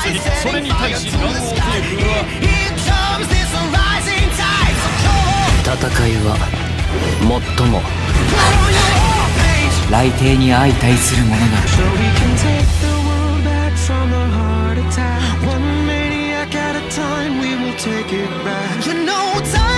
緒にそれに対し元王帝君は戦いは最も雷帝に相対するものなる。 One maniac at a time, we will take it back. You know time.